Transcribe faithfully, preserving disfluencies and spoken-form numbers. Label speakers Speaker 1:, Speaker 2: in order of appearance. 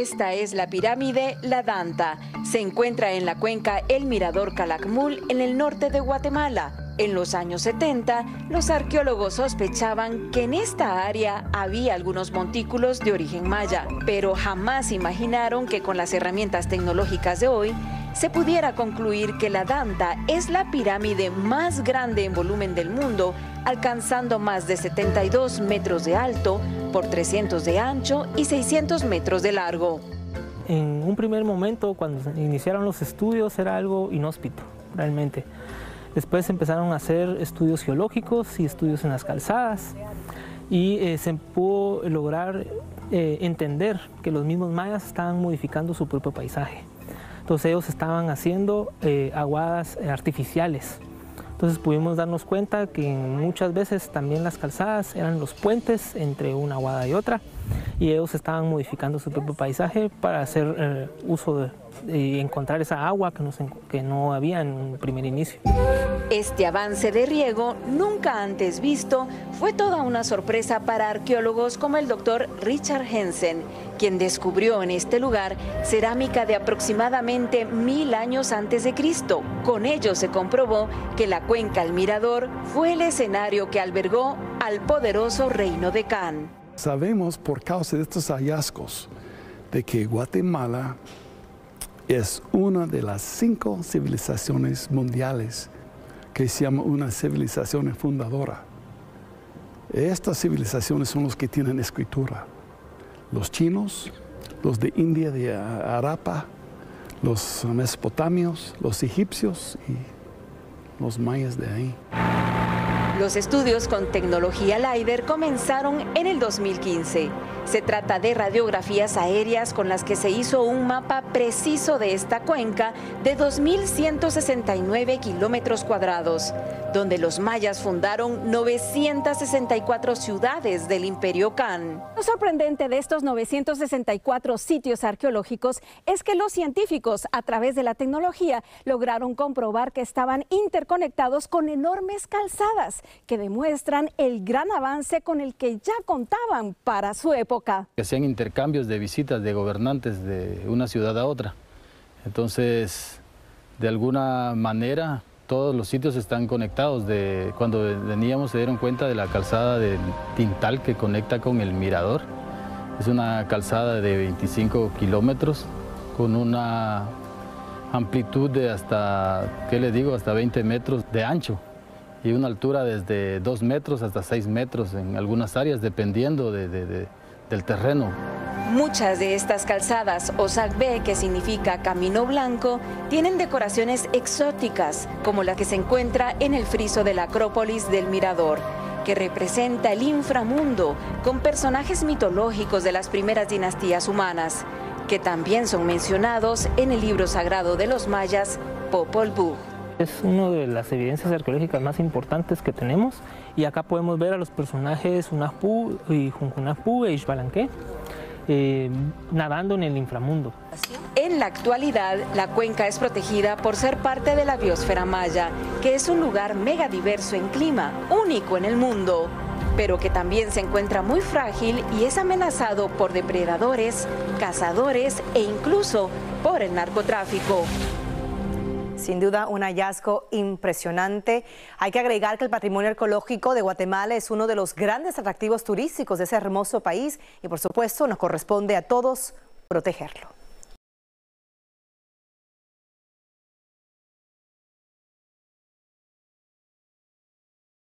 Speaker 1: Esta es la pirámide La Danta. Se encuentra en la cuenca El Mirador Calakmul, en el norte de Guatemala. En los años setenta, los arqueólogos sospechaban que en esta área había algunos montículos de origen maya, pero jamás imaginaron que con las herramientas tecnológicas de hoy se pudiera concluir que La Danta es la pirámide más grande en volumen del mundo, alcanzando más de setenta y dos metros de alto, por trescientos de ancho y seiscientos metros de largo.
Speaker 2: En un primer momento, cuando iniciaron los estudios, era algo inhóspito, realmente. Después empezaron a hacer estudios geológicos y estudios en las calzadas y eh, se pudo lograr eh, entender que los mismos mayas estaban modificando su propio paisaje. Entonces ellos estaban haciendo eh, aguadas artificiales. Entonces pudimos darnos cuenta que muchas veces también las calzadas eran los puentes entre una aguada y otra, y ellos estaban modificando su propio paisaje para hacer eh, uso de, y encontrar esa agua que no, que no había en un primer inicio.
Speaker 1: Este avance de riego, nunca antes visto, fue toda una sorpresa para arqueólogos como el doctor Richard Hensen, quien descubrió en este lugar cerámica de aproximadamente mil años antes de Cristo. Con ello se comprobó que la cuenca El Mirador fue el escenario que albergó al poderoso reino de Can.
Speaker 3: Sabemos por causa de estos hallazgos de que Guatemala es una de las cinco civilizaciones mundiales que se llama una civilización fundadora. Estas civilizaciones son los que tienen escritura. Los chinos, los de India, de Harappa, los mesopotamios, los egipcios y los mayas de ahí.
Speaker 1: Los estudios con tecnología LiDAR comenzaron en el dos mil quince. Se trata de radiografías aéreas con las que se hizo un mapa preciso de esta cuenca de dos mil ciento sesenta y nueve kilómetros cuadrados, donde los mayas fundaron novecientas sesenta y cuatro ciudades del Imperio Can.
Speaker 4: Lo sorprendente de estos novecientos sesenta y cuatro sitios arqueológicos es que los científicos, a través de la tecnología, lograron comprobar que estaban interconectados con enormes calzadas que demuestran el gran avance con el que ya contaban para su época.
Speaker 5: Que hacían intercambios de visitas de gobernantes de una ciudad a otra. Entonces, de alguna manera, todos los sitios están conectados. De, cuando veníamos se dieron cuenta de la calzada del Tintal que conecta con el Mirador. Es una calzada de veinticinco kilómetros con una amplitud de hasta, ¿qué le digo?, hasta veinte metros de ancho y una altura desde dos metros hasta seis metros en algunas áreas, dependiendo de, de, de, del terreno.
Speaker 1: Muchas de estas calzadas, o Sacbé, que significa camino blanco, tienen decoraciones exóticas, como la que se encuentra en el friso de la Acrópolis del Mirador, que representa el inframundo, con personajes mitológicos de las primeras dinastías humanas, que también son mencionados en el libro sagrado de los mayas, Popol Vuh.
Speaker 2: Es una de las evidencias arqueológicas más importantes que tenemos, y acá podemos ver a los personajes Hunahpu y Junjunahpu e Ixbalanque eh, nadando en el inframundo.
Speaker 1: En la actualidad, la cuenca es protegida por ser parte de la biosfera maya, que es un lugar megadiverso en clima, único en el mundo, pero que también se encuentra muy frágil y es amenazado por depredadores, cazadores e incluso por el narcotráfico.
Speaker 6: Sin duda, un hallazgo impresionante. Hay que agregar que el patrimonio arqueológico de Guatemala es uno de los grandes atractivos turísticos de ese hermoso país y, por supuesto, nos corresponde a todos protegerlo.